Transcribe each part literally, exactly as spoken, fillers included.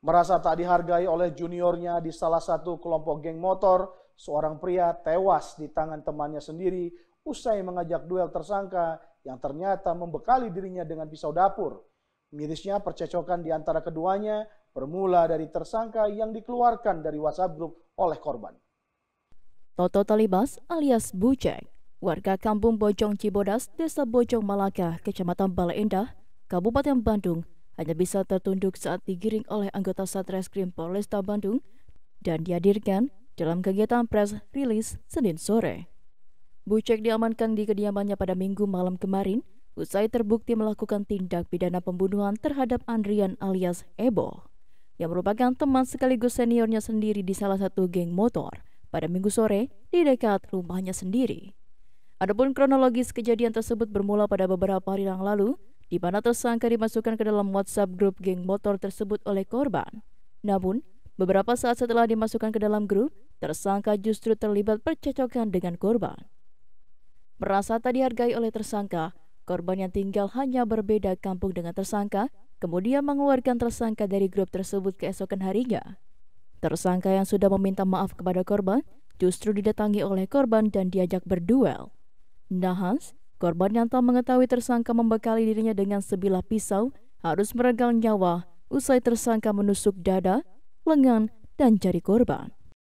Merasa tak dihargai oleh juniornya di salah satu kelompok geng motor, seorang pria tewas di tangan temannya sendiri usai mengajak duel tersangka yang ternyata membekali dirinya dengan pisau dapur. Mirisnya percecokan di antara keduanya bermula dari tersangka yang dikeluarkan dari WhatsApp grup oleh korban. Toto Talibas alias Bucek, warga kampung Bojong Cibodas, Desa Bojong Malaka, Kecamatan Bale Endah, Kabupaten Bandung, hanya bisa tertunduk saat digiring oleh anggota Satreskrim Polresta Bandung dan dihadirkan dalam kegiatan press release Senin sore. Bucek diamankan di kediamannya pada Minggu malam kemarin usai terbukti melakukan tindak pidana pembunuhan terhadap Andrian alias Ebo, yang merupakan teman sekaligus seniornya sendiri di salah satu geng motor pada Minggu sore di dekat rumahnya sendiri. Adapun kronologis kejadian tersebut bermula pada beberapa hari yang lalu, di mana tersangka dimasukkan ke dalam WhatsApp grup geng motor tersebut oleh korban. Namun, beberapa saat setelah dimasukkan ke dalam grup, tersangka justru terlibat percecokan dengan korban. Merasa tak dihargai oleh tersangka, korban yang tinggal hanya berbeda kampung dengan tersangka, kemudian mengeluarkan tersangka dari grup tersebut keesokan harinya. Tersangka yang sudah meminta maaf kepada korban, justru didatangi oleh korban dan diajak berduel. Nahas, korban yang tak mengetahui tersangka membekali dirinya dengan sebilah pisau harus meregang nyawa usai tersangka menusuk dada, lengan, dan jari korban.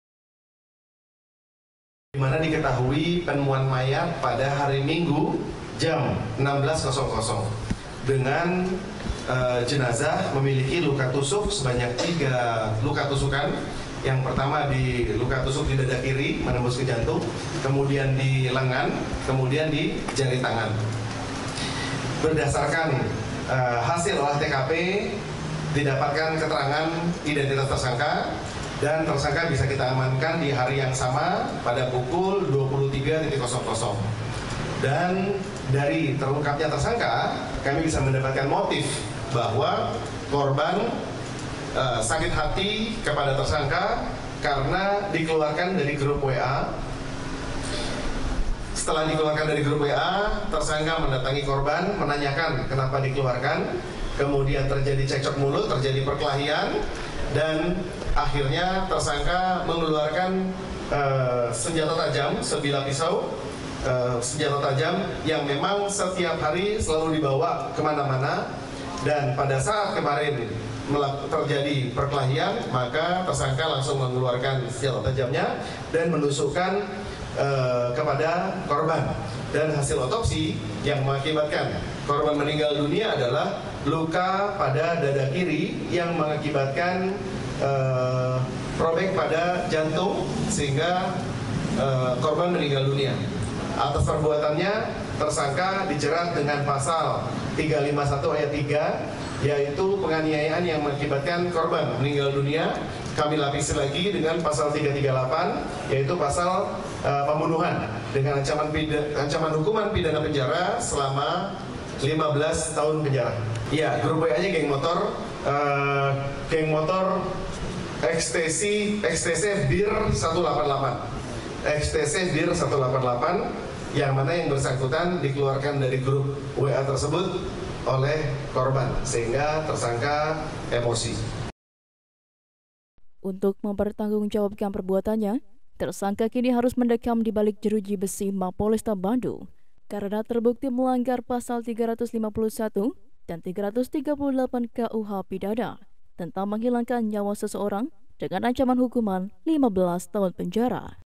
Di mana diketahui penemuan mayat pada hari Minggu jam enam belas dengan uh, jenazah memiliki luka tusuk sebanyak tiga luka tusukan. Yang pertama di luka tusuk di dada kiri menembus ke jantung, kemudian di lengan, kemudian di jari tangan. Berdasarkan uh, hasil olah T K P didapatkan keterangan identitas tersangka dan tersangka bisa kita amankan di hari yang sama pada pukul dua puluh tiga nol nol. Dan dari terungkapnya tersangka, kami bisa mendapatkan motif bahwa korban Uh, sakit hati kepada tersangka karena dikeluarkan dari grup W A. Setelah dikeluarkan dari grup W A, tersangka mendatangi korban menanyakan kenapa dikeluarkan, kemudian terjadi cekcok mulut, terjadi perkelahian, dan akhirnya tersangka mengeluarkan uh, senjata tajam, sebilah pisau uh, senjata tajam yang memang setiap hari selalu dibawa kemana-mana. Dan pada saat kemarin terjadi perkelahian, maka tersangka langsung mengeluarkan senjata tajamnya dan menusukkan uh, kepada korban. Dan hasil otopsi yang mengakibatkan korban meninggal dunia adalah luka pada dada kiri yang mengakibatkan uh, robek pada jantung sehingga uh, korban meninggal dunia. Atas perbuatannya, tersangka dijerat dengan pasal tiga lima satu ayat tiga, yaitu penganiayaan yang mengakibatkan korban meninggal dunia. Kami lapisi lagi dengan pasal tiga tiga delapan, yaitu pasal uh, pembunuhan dengan ancaman pidana, ancaman hukuman pidana penjara selama lima belas tahun penjara. Iya, grup W A-nya geng motor, uh, geng motor X T C X T C Bir seratus delapan puluh delapan. X T C Bir seratus delapan puluh delapan, yang mana yang bersangkutan dikeluarkan dari grup W A tersebut oleh korban sehingga tersangka emosi. Untuk mempertanggungjawabkan perbuatannya, tersangka kini harus mendekam di balik jeruji besi Mapolresta Bandung karena terbukti melanggar pasal tiga ratus lima puluh satu dan tiga ratus tiga puluh delapan K U H Pidana tentang menghilangkan nyawa seseorang dengan ancaman hukuman lima belas tahun penjara.